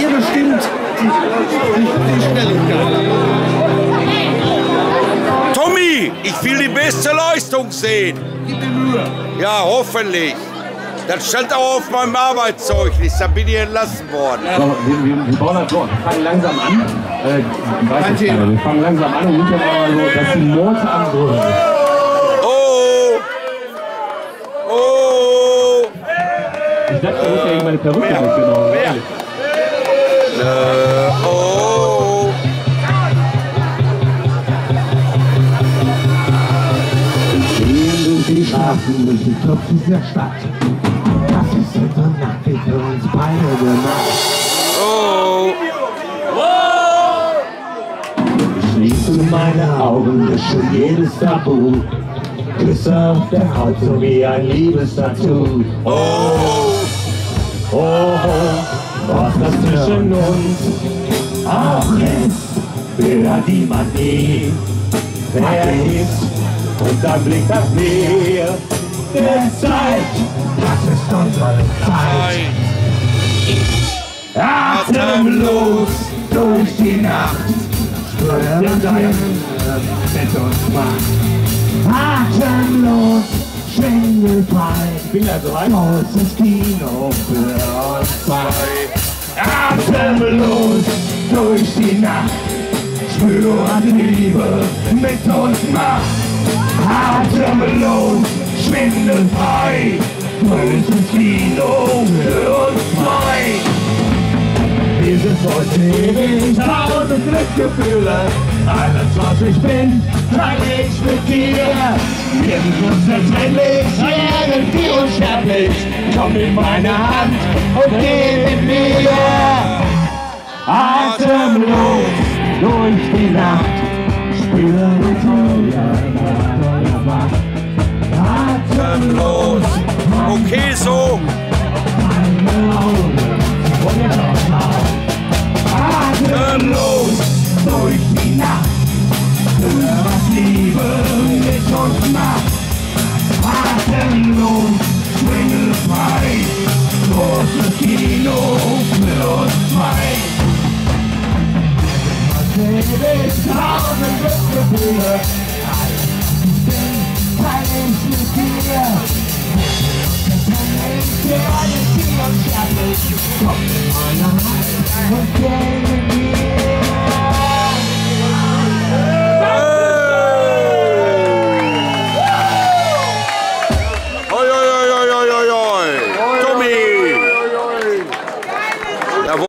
ihr bestimmt die Schnelligkeit. Tommy, ich will die beste Leistung sehen. Gib mir Mühe. Ja, hoffentlich. Das stand auch auf meinem Arbeitszeugnis, da bin ich entlassen worden. So, wir bauen das so. Wir fangen langsam an. Wir fangen langsam an und sind dann aber so, dass die Note am Grund ist. Oh! Oh! Ich dachte, da muss ja irgendwann eine Perücke mitgenommen. Oh! Gehen durch die Straßen, durch die Clubs dieser Stadt. Das ist unsere Nacht, die für uns beide gemacht. Oh! Ich schließe meine Augen, lösche jedes Tabu. Küsse auf der Haut, so wie ein Liebestattoo. Oh! Oh, oh, was das zwischen uns auch ist, will hat niemand nie. Wer ist, und dann blickt das Meer der Zeit. Das ist unsere Zeit. Atemlos durch die Nacht, spüren dein mit uns macht. Atemlos, schwindelfrei, bin also ein großes Kino für uns zwei. Atemlos durch die Nacht, spüren die Liebe mit uns macht. Atemlos, schwindelfrei, großes Kino für uns zwei. Wir sind heute ewig, tausend Glücksgefühle. Alles was ich bin, teile ich mit dir. Wir sind unzertrennlich, irgendwie unsterblich. Komm in meine Hand und geh mit mir. Atemlos durch die Nacht, spüre die Feuer Macht. Atemlos, Okay, so! meine Augen und jetzt auch laut. Atemlos durch die Nacht, für was Liebe mit uns macht. Atemlos, schwindelfrei, großes Kino für uns zwei. Ewig, tausend Glücksgefühle, teile ich mit dir. Wir alle ziehen uns fertig, komm in meine Hand und geh